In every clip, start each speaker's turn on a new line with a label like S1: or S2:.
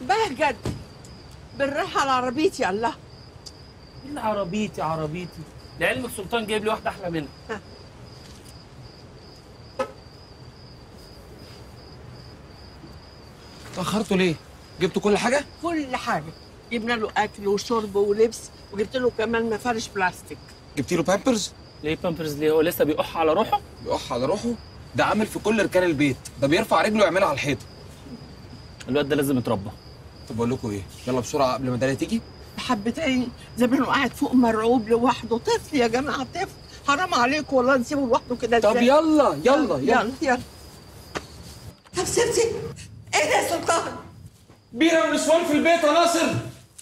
S1: بهجت بالراحه على عربيتي. الله،
S2: ايه عربيتي لعلمك سلطان جايب لي واحده احلى منها.
S3: اتأخرتوا ليه؟ جبتوا كل حاجة؟
S1: كل حاجه، جبنا له اكل وشرب ولبس، وجبت له كمان مفارش بلاستيك.
S3: جبتي له بامبرز؟
S2: ليه بامبرز؟ ليه هو لسه بيقح على روحه؟
S3: بيقح على روحه؟ ده عامل في كل رجال البيت، ده بيرفع رجله يعملها على الحيطة.
S2: الواد ده لازم يتربى.
S3: طب أقول لكم إيه؟ يلا بسرعة قبل ما داليا تيجي.
S1: حبة عيني زمانه قاعد فوق مرعوب لوحده. طفل يا جماعه، طفل، حرام عليكم والله نسيبه لوحده كده.
S3: طب يلا.
S1: يلا. طب سيبتي ايه ده يا سلطان؟
S3: بيرة ونسوان في البيت يا ناصر.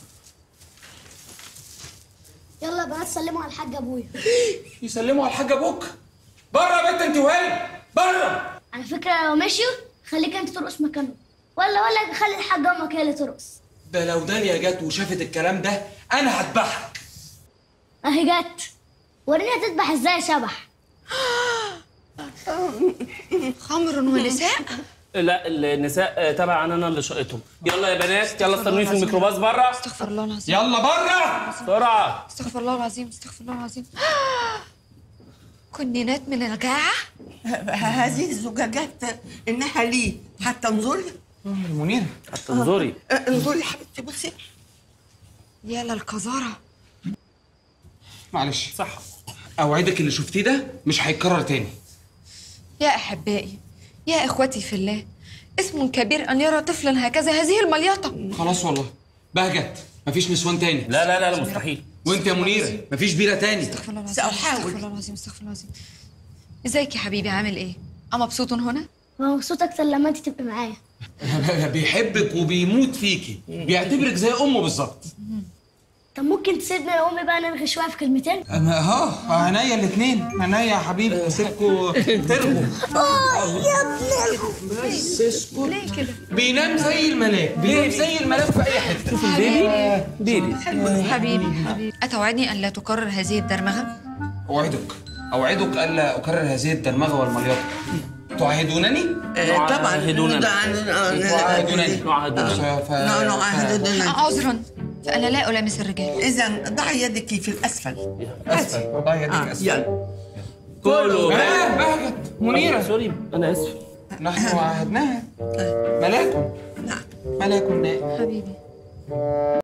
S4: يلا يا بنات سلموا على الحاج ابويا.
S3: يسلموا على الحاج أبوك. بره يا بنت أنت وهي، بره.
S4: على فكره لو مشيوا خليك انت ترقص مكانهم، ولا خلي الحاج امك هي اللي ترقص.
S3: ده لو داليا جت وشافت الكلام ده أنا هذبحك.
S4: اهي جت، وريني هتذبح ازاي يا شبح.
S5: خمر ونساء؟
S2: لا النساء تبع انا اللي شقتهم. يلا يا بنات، يلا استنوني في الميكروباص بره.
S5: استغفر الله العظيم.
S3: يلا بره
S2: بسرعه.
S5: استغفر الله العظيم. استغفر الله العظيم. كنينات من الجاعة؟
S1: هذه الزجاجات انها لي، حتى انظري.
S3: منيرة
S2: حتى انظري.
S1: انظري يا حبيبتي، بصي.
S5: يا للقذارة.
S3: معلش،
S2: صح.
S3: أوعدك اللي شفتيه ده مش هيتكرر تاني.
S5: يا أحبائي، يا إخوتي في الله، اسم كبير أن يرى طفلا هكذا هذه المليطة.
S3: خلاص والله. بهجت مفيش نسوان تاني.
S2: لا مستحيل.
S3: وانت يا منيرة مفيش بيرة تاني.
S5: استغفر الله العظيم.
S1: سأحاول.
S5: استغفر الله العظيم. استغفر الله العظيم. ازيك يا حبيبي، عامل ايه؟ مبسوط هنا؟
S4: مبسوط اكتر لما انت تبقي معايا.
S3: بيحبك وبيموت فيكي، بيعتبرك زي امه بالظبط.
S4: طب ممكن تسيبني يا امي بقى نرغي شويه في كلمتين؟
S3: عينيا الاثنين، عينيا يا حبيبي. سيبكوا ترغوا.
S4: يا ابن
S3: بس اسكت.
S5: ليه كده؟
S3: بينام زي الملاك، بينام زي الملاك في اي حته.
S2: بيبي
S5: حبيبي. أتوعدني أن لا تكرر هذه الدرمغة؟
S3: اوعدك الا اكرر هذه الدرمغه والمليطه. تعاهدونني؟
S1: طبعا.
S3: نعاهدونني.
S5: عذرا، فأنا لا ألامس الرجال.
S1: اذا ضعي يدك في الاسفل.
S3: اسفل. ضعي يدك اسفل.
S1: يلا.
S2: كله
S3: بهجت منيرة.
S2: سوري انا اسف.
S3: نحن عاهدناها. ملاك.
S1: نعم.
S3: ملاك نائم.
S5: حبيبي.